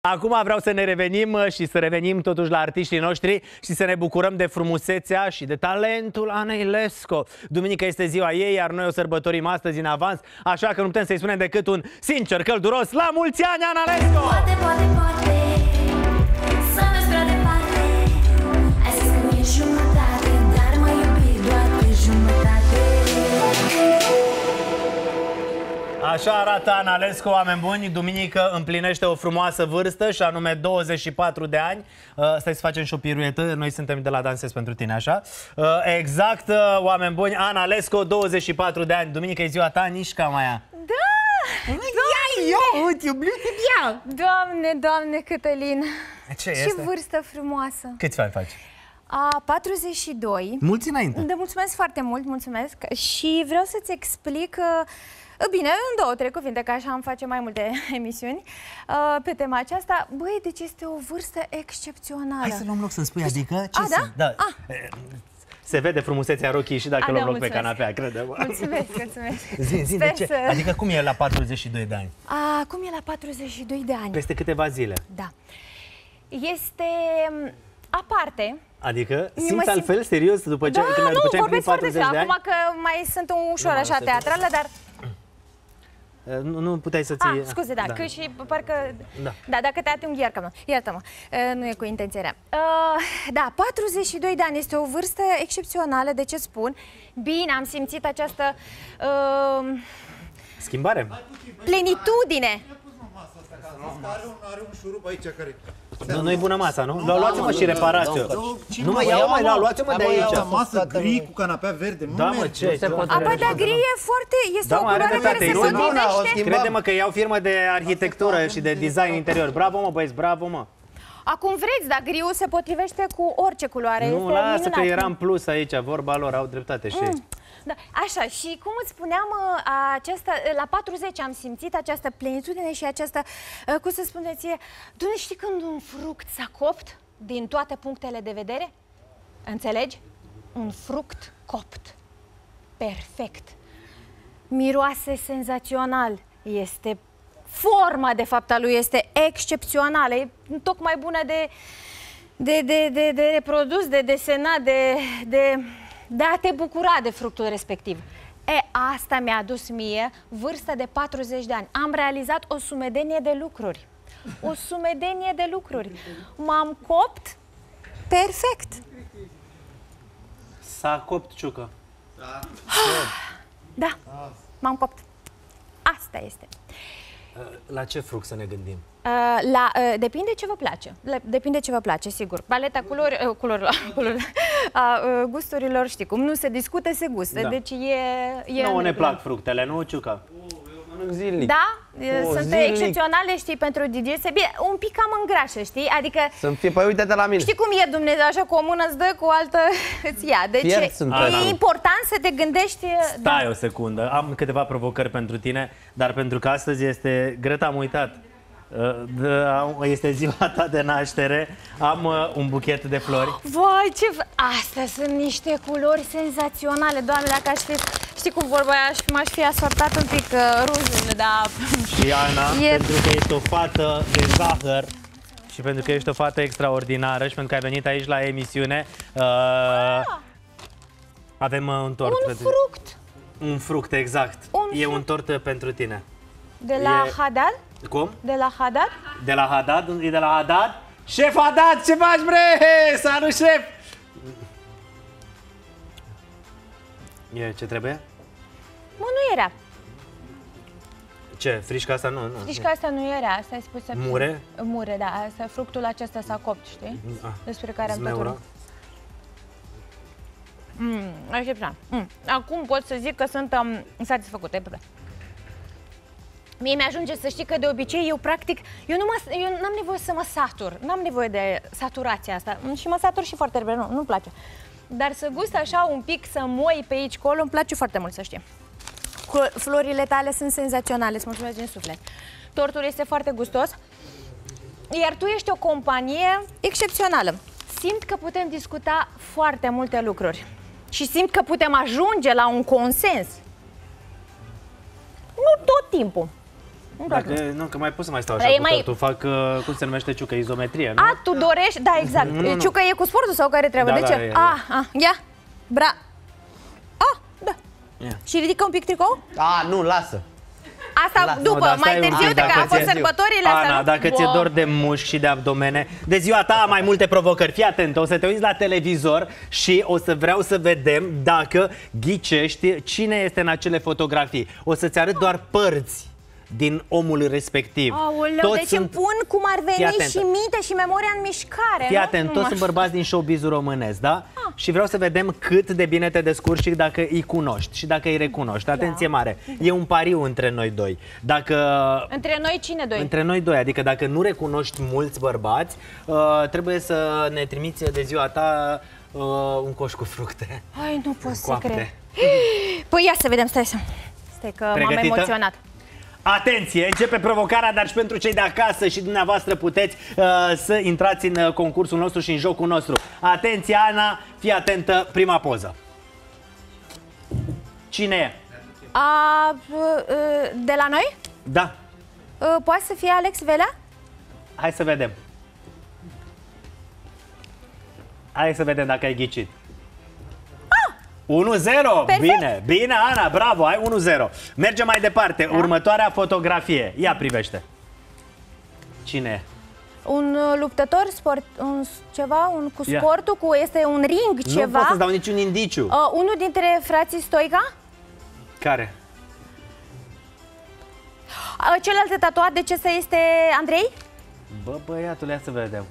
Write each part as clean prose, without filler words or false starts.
Acum vreau să ne revenim și să revenim totuși la artiștii noștri și să ne bucurăm de frumusețea și de talentul Anei Lesco. Duminică este ziua ei, iar noi o sărbătorim astăzi în avans, așa că nu putem să-i spunem decât un sincer, călduros la mulți ani, Ana Lesco! Poate, să mergi prea departe. Ai zis că nu e jumătate, dar mă iubi doar pe jumătate. Așa arată Ana Lesco, oameni buni. Duminică împlinește o frumoasă vârstă și anume 24 de ani. Stai să facem și o piruetă. Noi suntem de la Dansez pentru tine, așa? Exact, oameni buni. Ana Lesco, 24 de ani. Duminică e ziua ta, nici cam aia. Da! Doamne, doamne, Cătălin! Ce Ce este? vârstă frumoasă! Câți ani faci? 42. Mulți înainte. Da, mulțumesc foarte mult, mulțumesc. Și vreau să-ți explic bine, în 2-3 cuvinte, că așa am face mai multe emisiuni pe tema aceasta. Băi, deci este o vârstă excepțională. Hai să luăm loc să-mi spui, adică ce da? da. Se vede frumusețea rochii și dacă luăm loc pe canapea, crede-mă. Mulțumesc, mulțumesc. Zi, de ce? Adică cum e la 42 de ani? Cum e la 42 de ani? Peste câteva zile. Da. Este aparte. Adică simți altfel, serios, după ce, după ce ai împlinit 40 de ani? Acum că mai sunt ușor așa teatrală, dar... Nu puteai să ții... Scuze, da, că și parcă... Da, dacă te ating, iartă-mă, nu e cu intenția rea. Da, 42 de ani este o vârstă excepțională, de ce spun? Bine, am simțit această... Schimbare? Plenitudine. Are un șurub aici care... Nu-i bună masa, nu? Luați-mă și reparați-o. Nu mă iau, mai luați-mă de aici. Masă gri cu canapea verde. Da, mă, ce? Apoi, da, gri e foarte... Este o culoare care se potrivește. Crede-mă că iau firmă de arhitectură și de design interior. Bravo, mă, băieți, bravo, mă. Acum vreți, dar griul se potrivește cu orice culoare. Nu, lasă că era în plus aici, vorba lor, au dreptate și... Da, așa, și cum îți spuneam, la 40 am simțit această plenitudine și această, cum să spuneți, Doamne, știi când un fruct s-a copt din toate punctele de vedere? Înțelegi? Un fruct copt. Perfect. Miroase senzațional. Este forma, de fapt, a lui este excepțională. E tocmai bună de reprodus, de desenat, de a te bucura de fructul respectiv. Asta mi-a adus mie vârsta de 40 de ani. Am realizat o sumedenie de lucruri. O sumedenie de lucruri. M-am copt perfect. S-a copt, Ciucă. Da, m-am copt. Asta este. La ce fruct să ne gândim? Depinde ce vă place. Depinde ce vă place, sigur. Paleta gusturilor, știi cum, nu se discută, se gustă. Da. Deci e Nouă ne plac fructele, nu, Ciucă? Zilnic. Da? Sunt excepționale, știi, pentru DJ. Bine, un pic cam îngrașă, știi? Adică... Să-mi fie, păi uite-te la mine. Știi cum e Dumnezeu, așa, cu o mână îți dă, cu o altă îți ia. Deci e important să te gândești... Stai o secundă, am câteva provocări pentru tine, dar pentru că astăzi este, Greta, am uitat, este ziua ta de naștere, am un buchet de flori. Vai, ce... Astea sunt niște culori senzaționale, Doamne, dacă aș fi... Știi cum vorba aia, m-aș fi asortat un pic ruzele, dar... Și Ana, pentru că ești o fată de zahăr și pentru că ești o fată extraordinară și pentru că ai venit aici la emisiune, avem un tort. Un fruct! Un fruct, exact. Un tort pentru tine. De la Haddad? Cum? De la Haddad? De la Haddad? E de la Haddad? Șef Haddad, ce faci, bre? Salut, șef! Ce trebuie? Mă, nu era. Ce? Frișca asta? Nu. Frișca asta nu era, asta ai spus. Mure? Mure, da. Asta, fructul acesta s-a copt, știi? Despre care am tot vorbit. Așa. Acum pot să zic că sunt satisfăcută. Mie mi-ajunge să știi că de obicei eu practic, eu n-am nevoie să mă satur, n-am nevoie de saturația asta și mă satur și foarte repede, nu-mi place. Dar să gust așa un pic, să moi pe aici colo, îmi place foarte mult, să știi. Florile tale sunt senzaționale, îți mulțumesc din suflet. Tortul este foarte gustos, iar tu ești o companie excepțională. Simt că putem discuta foarte multe lucruri și simt că putem ajunge la un consens. Nu tot timpul. Dacă, nu, că mai pot să mai stau Dar așa e cu mai- tortul. Fac, cum se numește ciucă, izometrie, nu? A, tu dorești? Da, exact. Nu. Ciucă e cu sportul sau care treabă? Da, De da, ce? e. Ia. Da. Ia. Și ridică un pic tricou? A, nu, lasă. Asta Lasă. după, Nu, dar mai stai un târziu, pic, că dacă a fost ți-e- sărbătorile astea, Ana, nu? dacă ți-e Wow. dor de mușchi și de abdomene, de ziua ta am mai multe provocări. Fii atent, o să te uiți la televizor și o să vreau să vedem dacă ghicești cine este în acele fotografii. O să-ți arăt doar părți din omul respectiv. Aoleu, deci îmi pun cum ar Fii veni atentă. și minte și memoria în mișcare, Fii nu? atent, Nu toți mă- sunt bărbați din showbiz-ul românesc, da? Și vreau să vedem cât de bine te descurci și dacă îi cunoști și dacă îi recunoști. Atenție mare, e un pariu între noi doi. Dacă Între noi cine doi? Între noi doi, adică dacă nu recunoști mulți bărbați, trebuie să ne trimiți de ziua ta un coș cu fructe. Ai, nu pot să coapte. cred. Păi ia să vedem, stai că m-am Pregătită? emoționat. Atenție, începe provocarea, dar și pentru cei de acasă și dumneavoastră puteți să intrați în concursul nostru și în jocul nostru. Atenție, Ana, fii atentă, prima poză. Cine e? De la noi? Da, Poate să fie Alex Velea? hai să vedem. Hai să vedem dacă ai ghicit. 1-0, Perfect. bine, bine Ana, bravo, ai 1-0. Mergem mai departe, următoarea fotografie, ia privește. Cine e? Un luptător, cu Ia. sportul, este un ring, Nu ceva. pot să-ți dau niciun indiciu. Unul dintre frații Stoica? Care? Celălalt tatuat de ce să este Andrei? Bă, băiatule, ia să vedem.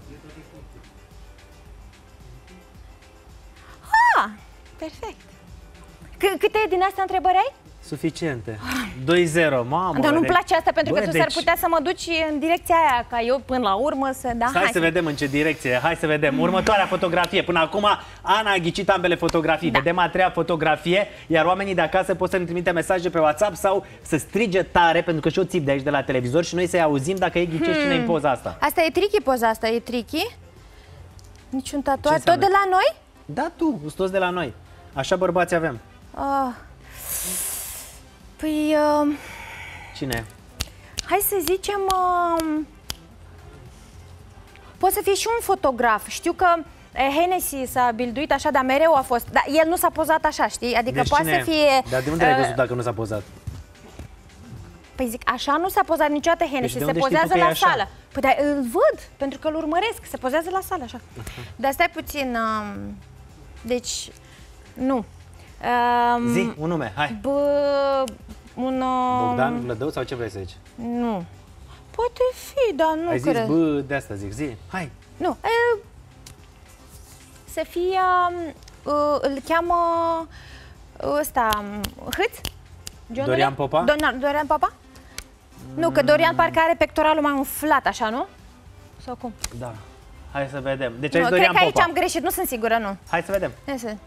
Perfect. Câte din astea întrebări ai? Suficiente. 2-0, mamă. Dar nu-mi deci- place asta pentru că Bă, tu s-ar deci- putea să mă duci în direcția aia, ca eu până la urmă să... Da, Hai să vedem în ce direcție, hai să vedem. Următoarea fotografie. Până acum Ana a ghicit ambele fotografii. Da. Vedem a treia fotografie, iar oamenii de acasă pot să-mi trimite mesaje pe WhatsApp sau să strige tare, pentru că și eu țip de aici de la televizor și noi să-i auzim dacă ei ghicești cine e în poza asta. Asta e tricky, poza asta, e tricky. Niciun Ce tatuaj, tot înseamnă? de la noi? Da, tu, sunt toți de la noi. Așa bărbați avem. Păi, Cine e? hai să zicem... Poate să fie și un fotograf. Știu că Hennessy s-a bilduit așa, dar mereu a fost... Dar el nu s-a pozat așa, știi? Adică Deci poate cine să e? fie... Dar de unde l-ai văzut dacă nu s-a pozat? Păi zic, așa nu s-a pozat niciodată Hennessy, de se unde știi tu pozează că e la așa? sală. Păi dar îl văd, pentru că îl urmăresc, se pozează la sală, așa. Dar stai puțin, deci, nu. Zi, un nume, hai. Bogdan, Vlădău sau ce vrei să zici? Nu. Poate fi, dar nu Ai zis cred. bă, de asta zic, zi, hai. Nu. Să fie, îl cheamă ăsta, Hâț? Johnule? Dorian Popa? Dorian Popa? Nu, că Dorian parcă are pectoralul mai umflat, așa, nu? Sau cum? Da. Hai să vedem. Deci Nu, ai cred Dorian că aici Popa. am greșit, nu sunt sigură, nu. Hai să vedem. Ia să-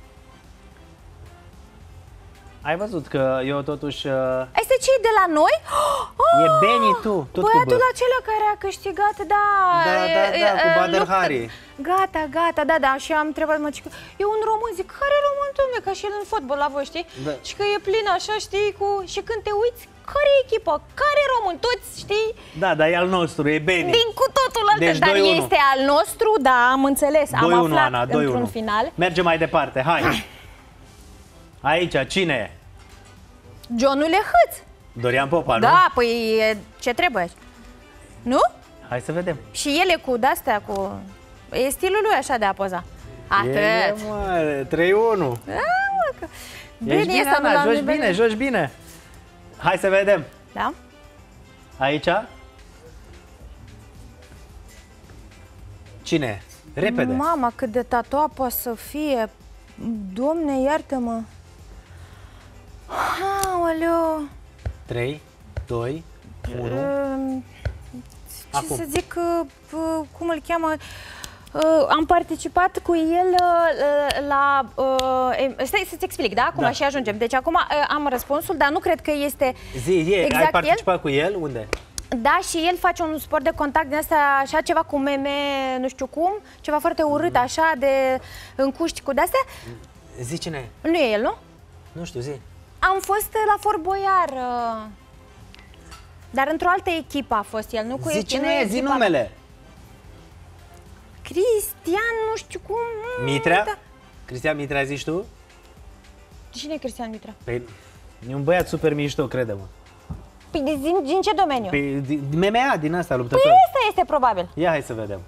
Ai văzut că eu totuși... Este cei de la noi? E Benny, tu, tot cu Băiatul bă. acela care a câștigat, da. Da, cu Badr Hari. Gata, da, și am întrebat, mă, zic, e un român, zic, care român, dom'le, ca și el în fotbal la voi, știi? Da. Și că e plin așa, știi, și când te uiți, care e echipa? Care român? Toți, știi? Da, dar e al nostru, e Benny. Din cu totul altă, Deci dar 2-1. este al nostru, da, am înțeles, am 2-1, aflat Ana, 2-1. într-un final. Mergem mai departe, hai. Aici, cine e? Johnule Hâț. Dorian Popa, nu? Da, păi ce trebuie aici? Nu? Hai să vedem. Și ele cu de-astea, cu... E stilul lui așa de a poza. Atât. E, mă, 3-1. Ești Bine, bine, asta Ana, joci bine, joci bine. Hai să vedem. Da? Aici? Cine e? Repede. Mama, cât de tatuat poate să fie. Doamne, iartă-mă. Aoleu. 3, 2, 1. Ce Acum. să zic, cum îl cheamă? Am participat cu el la... Stai să-ți explic, da? Acum Da. și ajungem. Deci acum am răspunsul, dar nu cred că este Zi, exact ai participat cu el? Unde? Da, și el face un sport de contact din asta, așa ceva cu meme, nu știu cum, ceva foarte urât, așa, de încuști cu de-astea. Zi cine e? Nu e el, nu? Nu știu, zi. Am fost la Fort Boiar. Dar într-o altă echipă a fost el, nu cu Zi cine e, zi echipa- numele. Cristian, nu știu cum... Mitrea? Da. Cristian Mitrea, zici tu? Cine e Cristian Mitrea? Păi, e un băiat super mișto, crede-mă. Păi din ce domeniu? Păi, din MMA, din asta, luptător. Păi ăsta este probabil. Ia, hai să vedem.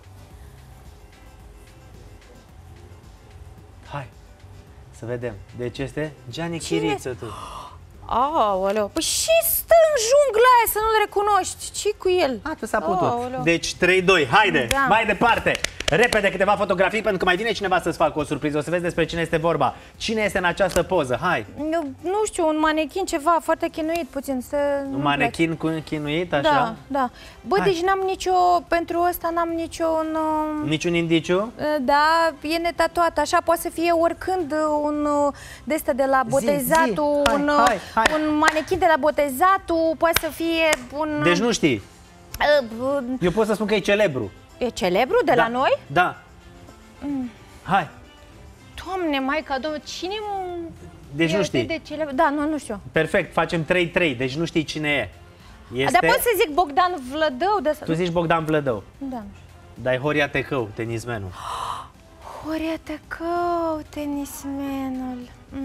Hai, să vedem. Deci este Gianni Cine? Chiriță, tu. Aoleu, păi și stă în jungla aia să nu-l recunoști. Ce cu el? Atât s-a putut. Aoleu. Deci 3-2, haide, Da. mai departe. Repede câteva fotografii pentru că mai vine cineva să-ți facă o surpriză. O să vezi despre cine este vorba. Cine este în această poză? Hai. Eu nu știu, un manechin ceva foarte chinuit puțin. Un manechin cu chinuit, așa? Da, da. Bă, Hai. deci n-am nicio, pentru ăsta n-am niciun... Niciun indiciu? Da, e netatuat, așa poate să fie oricând un de ăsta de la botezatul, zi. Hai. un manechin de la botezatul, poate să fie un... Deci nu știi. uh, Eu pot să spun că e celebru. E celebru de la noi? Da. Hai. Doamne, Maica, Domnului, cine Deci e nu atât știi. de celebru? Da, nu știu. Perfect, facem 3-3, deci nu știi cine e. Este... Dar pot să zic Bogdan Vlădău de asta? Tu zici Bogdan Vlădău, Da, nu știu. dar e Horia Tecău, tenismenul. Horia Tecău, tenismenul.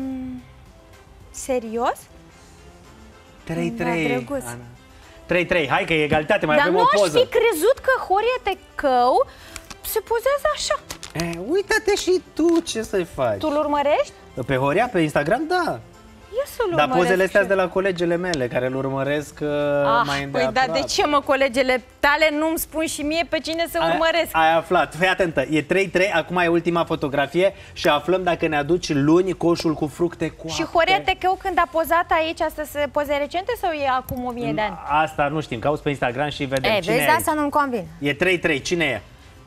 Serios? 3-3. Da, drăguț. Ana. 3-3, hai că e egalitate, mai Dar avem nu o aș poză. fi crezut că Horia Tecău se pozează așa. Uite-te și tu, ce să-i faci? Tu-l urmărești? Pe Horia, pe Instagram, da. Ia să-l Dar urmăresc pozele astea și de la colegele mele, care îl urmăresc mai păi îndeaproape. da, de ce mă, colegele tale nu-mi spun și mie pe cine să urmăresc? Ai aflat. Fii atentă, e 3-3, acum e ultima fotografie și aflăm dacă ne aduci luni coșul cu fructe coapte. Și Horia Tecău când a pozat aici, astea se poze recente sau e acum 1000 de ani? Asta nu știm, cauți pe Instagram și vedem cine Vezi, e. asta nu-mi convine. E 3-3, cine e?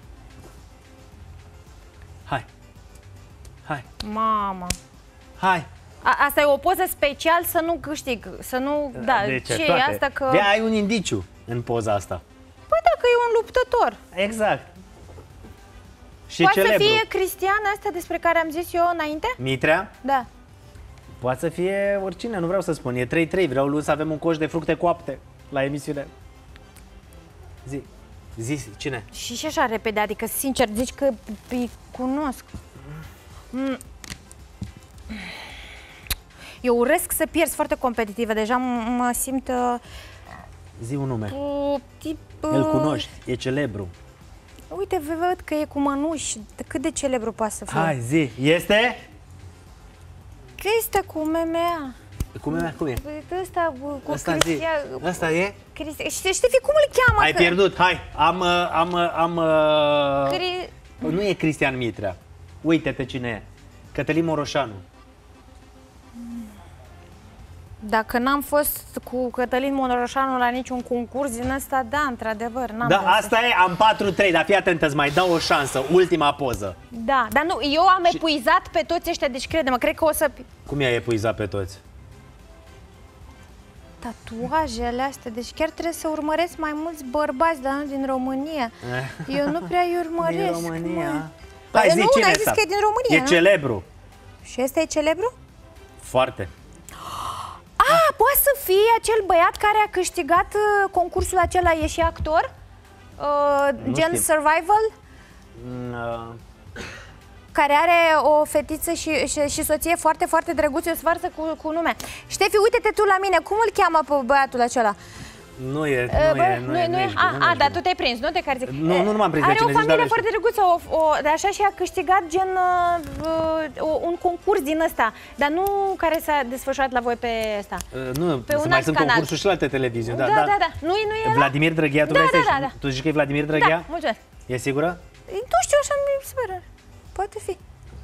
Hai. Hai. Mamă. Hai. Asta e o poză special să nu câștig, să nu... Da, De ce Toate. e asta că... De ai un indiciu în poza asta. Păi dacă e un luptător. Exact. Și Poate celebru. să fie Cristian ăsta despre care am zis eu înainte? Mitrea? Da. Poate să fie oricine, nu vreau să spun. E 3-3, vreau luni să avem un coș de fructe coapte la emisiune. Zi, cine? Și așa repede, adică sincer zici că îi cunosc. Eu urăsc să pierzi, foarte competitivă, deja mă simt Zi un nume. tip... Îl cunoști, e celebru. Uite, văd că e cu mănuși, cât de celebru poate să fie. Hai, zi. Este? Că este cu MMA. Cum e? Ăsta cu Asta zi. Cristian... Asta e? Știi cum îl cheamă? Ai pierdut, hai. Am Cri... Nu e Cristian Mitrea. Uite-te cine e. Cătălin Moroșanu. Dacă n-am fost cu Cătălin Monoroșanu la niciun concurs din ăsta, da, într-adevăr, n-am Da, găsit. asta e, am 4-3, dar fii atentă, îți mai dau o șansă. Ultima poză. Da, dar nu, eu am epuizat pe toți ăștia, deci crede-mă, cred că o să... Cum i-ai epuizat pe toți? Tatuajele astea, deci chiar trebuie să urmăresc mai mulți bărbați, dar nu din România. Eu nu prea îi urmăresc. Din România. mă. Hai, zi nu, cine n-ai e zis ăsta? că e din România, E nu? celebru. Și ăsta e celebru? Foarte. Poate să fie acel băiat care a câștigat concursul acela, e și actor? Gen știu. Survival? Care are o fetiță și soție foarte, foarte drăguță, o sfarsă cu nume. Ștefi, uite-te tu la mine, cum îl cheamă pe băiatul acela? Nu e. Dar tu te-ai prins, nu? De care zic. Nu m-am prins de Are cine o zici, dar familie îl foarte drăguță, de așa și a câștigat gen un concurs din ăsta, dar nu care s-a desfășurat la voi pe ăsta. Nu, Pe un mai alt sunt canal. concursuri și la alte televiziuni. Da. Nu e ăla? Vladimir Drăghea, tu Da, vrei să da, ieși? da. Tu zici că e Vladimir Da, Drăghea? mulțumesc. E sigură? Nu știu, așa mi se pare. Poate fi.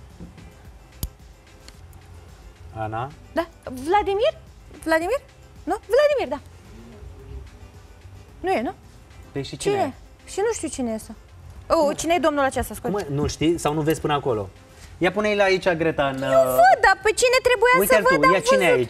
Ana? Da. Vladimir? Vladimir? Nu? Vladimir, da. Nu e, nu? Păi și Cine? cine? Și nu știu cine e ăsta. Cine e domnul acesta, scuze? Cum, nu știi sau nu vezi până acolo? Ia pune-i aici, Greta, în... Văd, dar pe cine trebuia să Uite-l văd, tu, am ia cine e văzut. aici?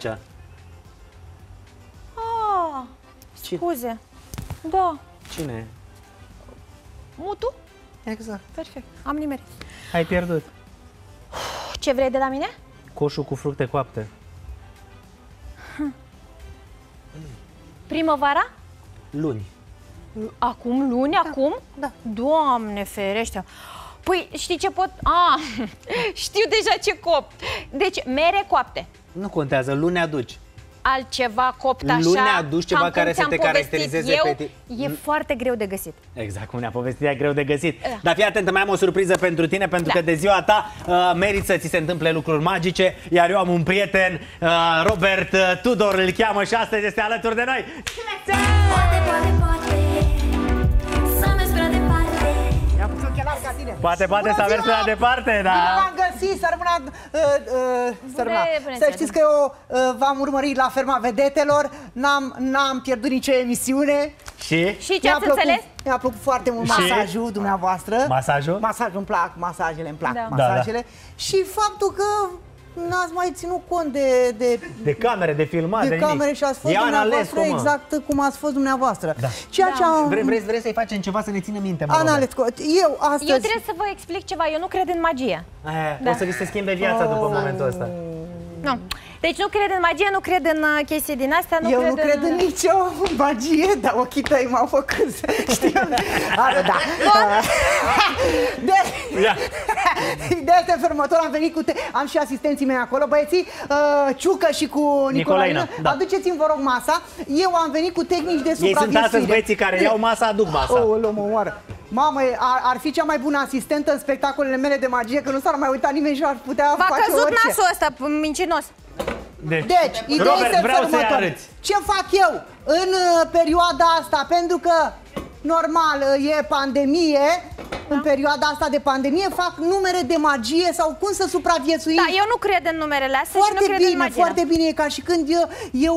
Scuze. Da. Cine e? Mutu? Exact. Perfect. Am nimerit. Ai pierdut. Ce vrei de la mine? Coșul cu fructe coapte. Primăvara? luni. Acum luni, acum? Da. Doamne ferește. Păi știi ce pot? Știu deja ce copt. Deci mere coapte. Nu contează, luni aduci. Altceva copt așa. Luni aduci ceva cam cum care să ți-am te povestit caracterizeze eu, pe tine. E foarte greu de găsit. Exact cum ne-a povestit, e greu de găsit. Dar fii atentă, mai am o surpriză pentru tine, pentru că de ziua ta merit să ți se întâmple lucruri magice, iar eu am un prieten, Robert Tudor îl cheamă și astăzi este alături de noi. Poate, poate, poate să mergi prea departe. Mi-am pus ochelari ca tine. Poate să mergi prea departe, da. Bine v-am găsit, să rămână... bună Să știți că eu v-am urmărit la Ferma Vedetelor, n-am pierdut nicio emisiune. Și ce ați înțeles? Mi-a plăcut foarte mult masajul dumneavoastră. Masajul? Masajul îmi plac, masajele îmi plac, Da. masajele. Și faptul că n-ați mai ținut cont De camere, de filmat, de camere și ați fost dumneavoastră exact cum ați fost dumneavoastră. Da. Ceea ce am... Vrei să-i facem ceva să ne țină minte, mă, Ana Robert? Lescu, eu astăzi... Eu trebuie să vă explic ceva, eu nu cred în magie. O să vi se schimbe viața după momentul ăsta. Nu. Deci nu cred în magie, nu cred în chestii din astea, Eu nu cred în nicio magie, dar ochii tăi m-au făcut să știu. Da. Ideea este fermător, am venit cu am și asistenții mei acolo, băieții, Ciucă și cu Nicolaina. Da. Aduceți-mi, vă rog, masa. Eu am venit cu tehnici de Ei supraviețuire. sunt astăzi băieții care iau masa, aduc masa. Mă omoară. Mamă, ar fi cea mai bună asistentă în spectacolele mele de magie, că nu s-ar mai uita nimeni și ar putea V-a face căzut orice. nasul ăsta mincinos. Deci, ideea Robert, este vreau să-i următoare. arăți. Ce fac eu în perioada asta? Pentru că, normal, e pandemie, în perioada asta de pandemie fac numere de magie sau cum să supraviețuim. Da, eu nu cred în numerele astea și nu cred în magie. Foarte bine, e ca și când eu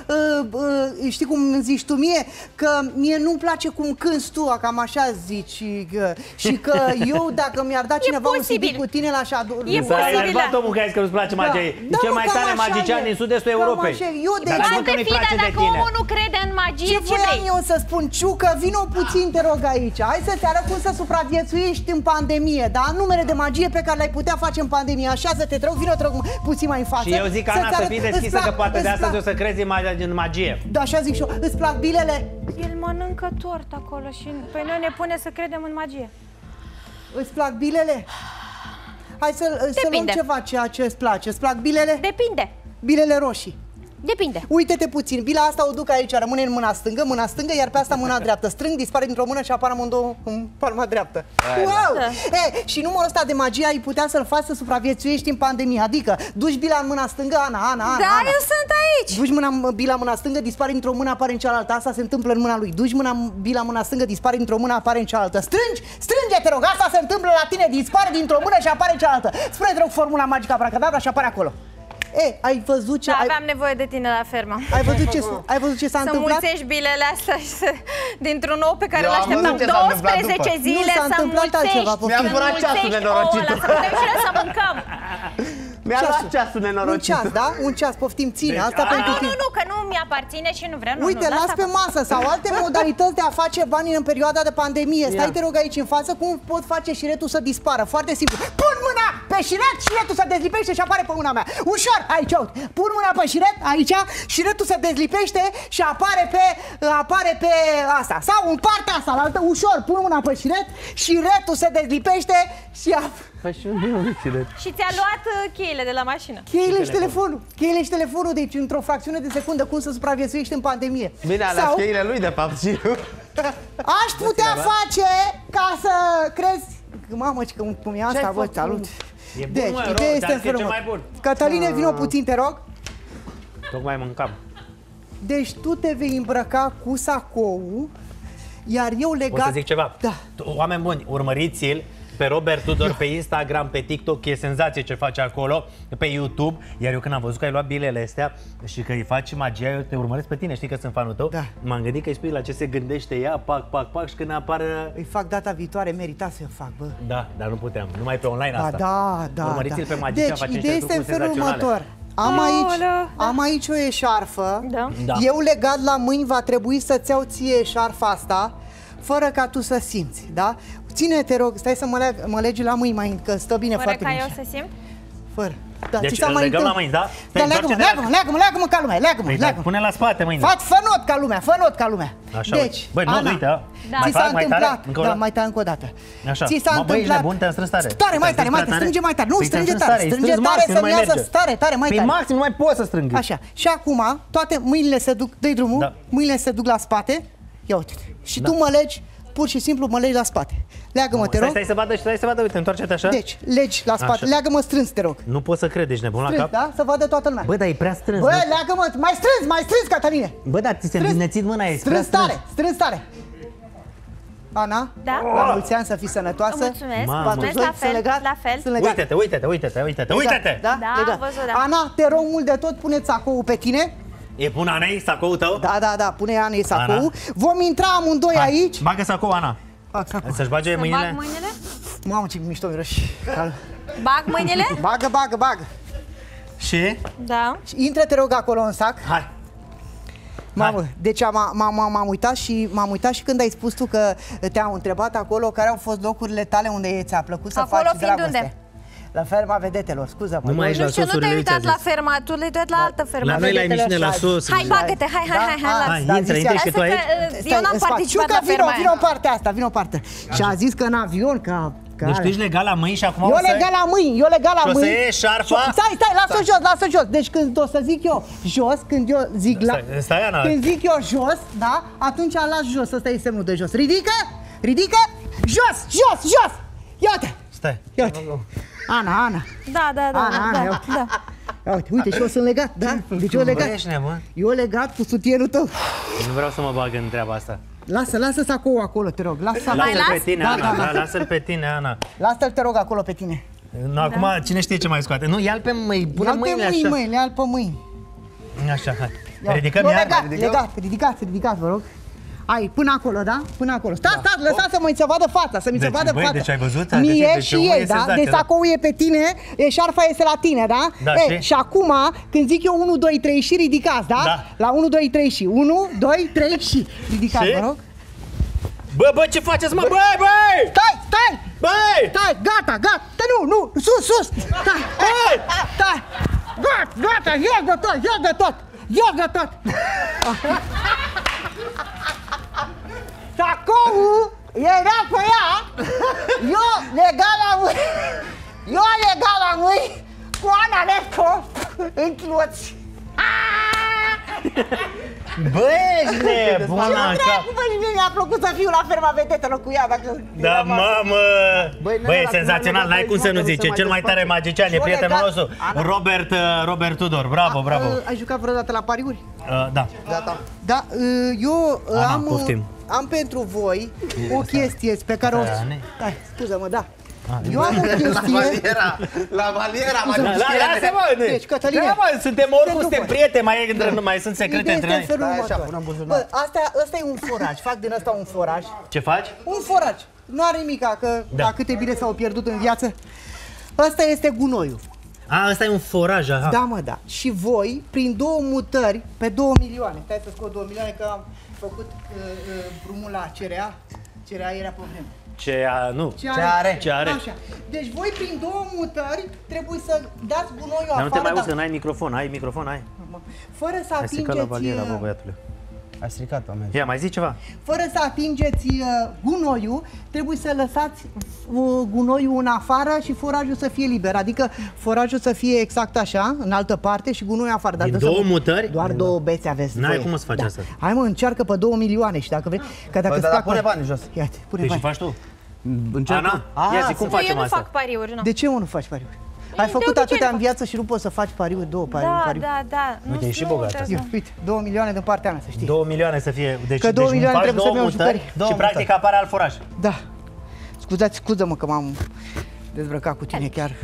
știi cum zici tu mie, că mie nu-mi place cum cânti tu, cam așa zici, și că eu dacă mi-ar da cineva un CD cu tine la așa... E S-a posibil, enervat da. omul că a zis că nu-ți place magia. E cel mai cam tare așa magician e. din sud-estul Cam Europei. așa e. Eu de Dar ce? spun că Poate nu-i fi, place dar de dacă tine. omul nu crede în magie, ce voiam vrei? eu să spun, Ciucă, vino puțin, te rog, aici. Hai să-ți arăt cum să supraviețuiești în pandemie, da? Numere de magie pe care le-ai putea face în pandemie. Așează-te, te rog, vino, te rog, puțin mai în față. Și eu zic, Ana, să fii deschisă, că poate de astăzi o să crezi în magie. Da, așa zic și eu. Îți plac bilele? El mănâncă tort acolo și pe noi ne pune să credem în magie. Îți plac bilele? Hai să luăm ceva ceea ce îți place. Îți plac bilele? Depinde. Bilele roșii. Depinde. Uite-te puțin, bila asta o duc aici, rămâne în mâna stângă, iar pe asta mâna dreaptă. Strâng, dispare dintr-o mână și apar amândouă în palma dreaptă. Wow! Și numărul ăsta de magie ai putea să-l faci să supraviețuiești în pandemie. Adică, duci bila în mâna stângă, Ana. Da, eu sunt aici. Duci bila în mâna stângă, dispare dintr-o mână, apare în cealaltă. Asta se întâmplă în mâna lui. Duci bila în mâna stângă, dispare dintr-o mână, apare în cealaltă. Strânge, te rog, asta se întâmplă la tine, dispare dintr-o mână și apare în cealaltă. Spune, te rog, formula magică abracadabra și apare acolo. Ai văzut ce... Da, aveam nevoie de tine la fermă. Ai văzut ce s-a întâmplat? Să mulțești bilele astea și dintr-un ou pe care Eu îl am așteptam văzut ce s-a întâmplat 12 după. zile Nu s-a să întâmplat altceva, mulțești. poftim. Mi-a furat ceasul nenorocit. Să putem și noi să mâncăm. Mi-a luat ceasul Un nenorocit. ceas, da? Un ceas, poftim, ține. Asta pentru tine. Nu, că nu mi-aparține și nu vreau. Uite, las pe masă sau alte modalități de a face bani în perioada de pandemie. Stai, te rog, aici în față, cum pot face șiretul să dispară? Foarte simplu. Pun mâna pe șiret, șiretul se dezlipește și apare pe mâna mea. Ușor, aici, uite. Pun mâna pe șiret, aici, șiretul se dezlipește și apare pe asta. Sau în partea asta, la altă, ușor, pun mâna pe șiret, șiretul se dezlipește și Și ți-a luat cheile de la mașină. cheile și telefonul, deci într-o fracțiune de secundă cum să supraviețuiești în pandemie. Bine, alea Sau cheile lui, de fapt, și eu. aș putea face ca să crezi... Mamă, cum e asta, bă, salut! E bun, Deci, mă, ideea Ro, este ți-am zis în ce felul mai bun. Cătăline, vino puțin, te rog. Tocmai mâncam. Deci tu te vei îmbrăca cu sacoul, iar eu legat... Pot să zic ceva? Da. Oameni buni, urmăriți-l pe Robert Tudor pe Instagram, pe TikTok, e senzație ce face acolo, pe YouTube. Iar eu când am văzut că ai luat bilele astea și că îi faci magia, eu te urmăresc pe tine, știi că sunt fanul tău. Da. M-am gândit că îi spui la ce se gândește ea, pac, și când apară... Îi fac data viitoare, merita să-i fac, bă. Da, dar nu puteam, numai pe online asta. Da. Urmăriți-l pe magician, Deci, face ideea niște este în trucuri felul senzaționale. următor. Am aici o eșarfă. Da. Da. Eu legat la mâini va trebui să-ți iau ție eșarfa asta, fără ca tu să simți, da? Ține, te rog, stai să mă legi la mâini mai, că stă bine Fără foarte ca bine. eu să simt? Fără. Da, Deci ți s-a îl mai legăm la întâmplat. mâini, da? Da, Stai, leagă-mă ca lumea, leagă-mă Păi, da, pune la spate mâine. Fă not ca lumea, fă not ca lumea. Așa, Deci, băi, nu, Ana, uite, Da. mai ți s-a fac, mai tare? întâmplat, Încă o da, dată? mai tare încă o dată. Așa. Ți s-a Mă, băi, ești întâmplat. nebun, te-am strâns tare. Tare, mai tare, mai tare, strânge mai tare. Nu, strânge tare, strânge tare să-mi iasă tare, tare, mai Păi tare. maxim, nu mai pot să strâng. Așa. Și acum, toate mâinile se duc, dă-i drumul, Da. mâinile se duc la spate. Ia uite. Și tu mă legi, pur și simplu mă legi la spate. Leagă-mă, te rog. Stai să vadă, uite, întoarce-te așa. Deci, legi la spate, Așa. leagă-mă strâns, te rog. Nu pot să cred, ești nebun la Strâns, cap. da? Să vadă toată lumea. Bă, dar e prea strâns. Bă, nu? leagă-mă, mai strâns, Cataline. Bă, dar ți se Strâns. îmbinețit mâna, e prea Strâns tare, strâns tare. Ana, Da? la mulți ani să fii sănătoasă. Mulțumesc, Mamă. mulțumesc, la fel, la fel. Sunt legat. Uite-te. Da? Da, Legat. am văzut, da. Ana, te rog mult de tot, pune sacoul pe tine. E pun Anei sacoul tău? Da, pune Anei sacoul. Ana. Vom intra amândoi aici. Bagă sacoul, Ana. Bag sacoul. Să-și bage Bag mâinile? mâinile? Mamă, ce mișto miroși. Bag mâinile? Bagă. Și? Da. Intră, te rog, acolo în sac. Hai. Mamă, deci m-am uitat și când ai spus tu că te-am întrebat acolo care au fost locurile tale unde ți-a plăcut să Acolo faci fiind dragoste. unde? La ferma vedetelor, scuză-mă. Nu mai ești la Nu știu, nu sosurile te-ai lui, ți-a uitat la zis. ferma, tu le-ai uitat la altă fermă. La noi la emisiune, la sos. Hai, bagă-te, hai, Hai, lasă. intră zis și ea. tu aici. Eu n-am participat la ferma Vino aia. în partea asta, vino în partea. Și a zis că în avion, că Deci tu ești legal la mâini și acum Eu o să... legat la mâini, eu legat la Și o să mâini. iei șarfa? Stai, lasă-o jos. Deci când o să zic eu jos, când eu zic la... Stai, Ana. Când zic eu jos, da? Atunci las jos, ăsta e semnul de jos. Ridică, jos. Ia uite. Stai. Ia uite. Ana. Da, Ana, ia uite, și eu sunt legat, da? Deci eu legat. Bă, ești nebun? Eu legat cu sutienul tău. Nu vreau să mă bag în treaba asta. Lasă sacoul acolo, te rog. Lasă-l pe tine, Ana. Da, lasă-l pe tine, Ana. Lasă-l, te rog, acolo pe tine. Nu, acum cine știe ce mai scoate. Nu, ia-l pe mâini, pune Ia-l pe mâinile mâini, așa. măi, le-al pe mâini. Așa, hai. Ia. Ridicăm Eu iar? legat, ridicați, vă rog. Ai, până acolo, da? Până acolo. Stai, lăsați să mi se vadă fața, să mi se Deci, vadă băi, fața. deci ai văzut? Mie Deci și omul e ei, da? senzație, Deci da. sacoul e pe tine, șarfa este la tine, da? Da, Ei, și? și acum, când zic eu 1, 2, 3 și ridicați, da? Da. La 1, 2, 3 și 1, 2, 3 și ridicați, Și? vă rog. Bă, ce faceți, mă? Băi! Stai! Băi! Stai, gata! Nu, sus! Stai! Gata, iau de tot! Sacoul era pe ea, eu legat la mâini cu Ana Lesco în cloți. Bă, ești nebuna în cap. Mi-a plăcut să fiu la ferma vedetelor cu ea. Da, mamă! Băi, Băi, e la senzațional, n-ai cum să nu zici. E cel mai tare magician, e Eu prietenul legat. nostru, Robert Tudor. Bravo. Ai jucat vreodată la pariuri? Da. Da, eu Ana, poftim. am pentru voi o chestie pe care o... Stai, Stai, scuză-mă, da. Eu am o chestie... La valiera, Lasă-mă! Deci, Cătăline, Da, mă, suntem oricum, pentru suntem voi. prieteni, mai sunt secrete Ideea între este în noi. felul Stai așa, următor. până în buzunar. Bă, ăsta e un foraj, fac din ăsta un foraj. Ce faci? Un foraj. Nu are nimica, că Da. la câte bine s-au pierdut în viață. Ăsta este gunoiul. Ăsta e un foraj, aha. Da, mă, da. Și voi, prin 2 mutări, pe 2 milioane. Stai să scot 2 milioane, că am făcut drumul la CRA. CRA era pe vreme. Ce are? Ce are? Așa. Deci voi prin 2 mutări trebuie să dați gunoiul Dar nu te mai afară, auzi că n-ai microfon, ai microfon, ai? fără să Ai stricat la atingeți, valiera, bă, băiatule. Ai stricat-o, am Ia, mai zi ceva. fără să atingeți gunoiul, trebuie să lăsați gunoiul în afară și forajul să fie liber. Adică forajul să fie exact așa, în altă parte și gunoiul afară. Dar Din dă să 2 vă- mutări? Doar 2 bețe aveți N-ai voie. cum să faci asta. Hai, mă, încearcă pe 2 milioane și dacă vrei, că dacă Bă, îți dar plac pune banii jos. Ia-te, pune Păi și bani. faci tu? Încerc. Ana? Ia zi, cum Eu facem nu asta? fac pariuri, nu. De ce, mă, nu faci pariuri? Ai de făcut obicei atâtea nu în fac. viață și nu poți să faci pariuri, 2 pariuri. Da. Uite, ești și bogată. Ia, uite, 2 milioane din partea mea, să știi. 2 milioane să fie. Deci, Că 2 milioane faci trebuie să-mi iau mutări jucării. și practic apare alt foraj. Da. Scuză-mă că m-am dezbrăcat cu tine chiar.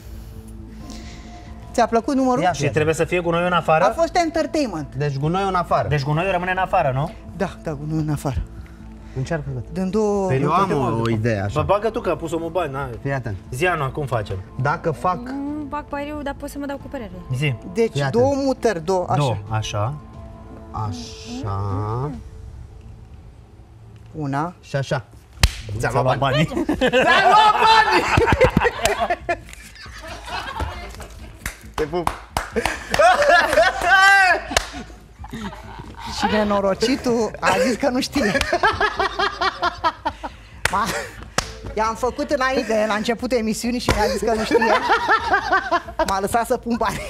Ți-a plăcut numărul? Ia. Și trebuie să fie gunoiul în A afară? fost entertainment. Deci gunoiul în afară. Deci gunoiul rămâne în afară, nu? Da, gunoiul în afară. Încearcă. Dând 2... Păi Eu am o idee Bă, așa. bagă tu că a pus omul bani, na. Fii atent. Zi, Ana, cum facem? Dacă fac... Nu fac pariuri, dar pot să mă dau cu părere. Zi. Deci Fii atent. 2 mutări, 2, așa. 2, așa. Așa... Una. Și așa. Ți-a luat banii. Te pup. Și nenorocitul a zis că nu știe. I-am făcut înainte, la începutul emisiunii și mi-a zis că nu știe. M-a lăsat să pun bani.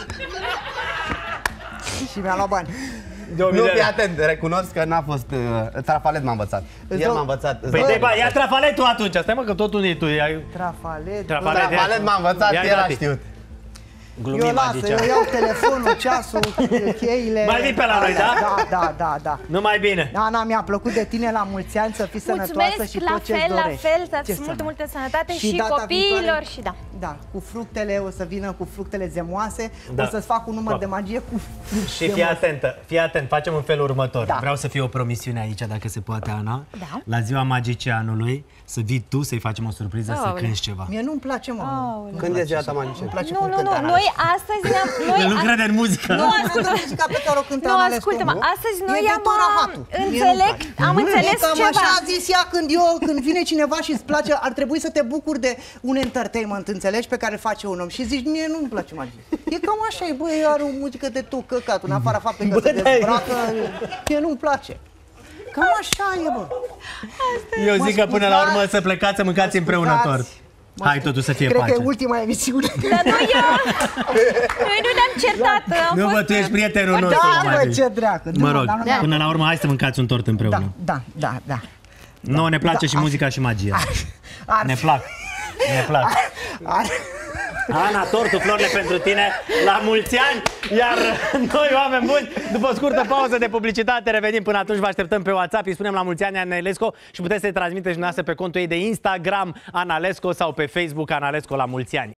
Și mi-a luat bani. Nu, fii atent, recunosc că n-a fost... Trafalet m-a învățat. El m-a învățat. Păi de ia trafaletul atunci, stai mă că tot unii tu ai... Trafalet. Trafalet m-a învățat, el a știut. Glumim, Eu iau telefonul, ceasul, cheile. Mai vii pe la noi, da? Da. Numai bine. Ana, mi-a plăcut de tine la mulți ani, să fii sănătoasă Mulțumesc, și la tot ce-ți fel, la dorești. fel, să Ce aveți să- multă sănătate și data copiilor viitoare- și da. Da, cu fructele, o să vină cu fructele zemoase, Da. o să-ți fac un număr de magie cu fructe Și fii zemoase. atentă, fii atent, facem în felul următor. Da. Vreau să fie o promisiune aici, dacă se poate, Ana. Da. La ziua magicianului, să vii tu să-i facem o surpriză, să Aoleu. cânti ceva. Mie nu-mi place, mă. Când e ziua ta magician? Îmi place Nu, cum nu, cântă nu, Ana. noi astăzi ne-am... El nu crede în muzică. Nu, ascultă. Muzica pe care o cântă Nu, Ana Lescu, ascultă-mă, nu? astăzi noi E de am Torahatul. Mie nu-mi înțeleg, place. am înțeles E cam ceva. așa a zis ea când vine cineva și îți place, ar trebui să te bucuri de un entertainment, înțelegi, pe care îl face un om. Și zici, mie nu-mi place magie. E cam așa, e, băi, are o muzică de tot căcatul, în afara faptului că se dezbracă, mie nu-mi place. Cam așa e, bă. Eu Mă zic că până la scuzați. urmă să plecați să mâncați împreună Scuzați. tort. Hai totuși să fie Cred pace. că e ultima emisiune. Dar noi nu ne-am certat. Am Nu, fost... bă, tu ești prietenul nostru. Da, bă, Mari. ce dracu. Mă rog, Da, da, până la urmă hai să mâncați un tort împreună. da. Nouă ne place și muzica și magia. Ar Ne fi- plac. Ne plac. ar- Ana, tortul, florile pentru tine, la mulți ani, iar noi, oameni buni, după o scurtă pauză de publicitate, revenim. Până atunci vă așteptăm pe WhatsApp, îi spunem la mulți ani Ana Lesco și puteți să-i transmiteți și dumneavoastră pe contul ei de Instagram Ana Lesco sau pe Facebook Ana Lesco la mulți ani.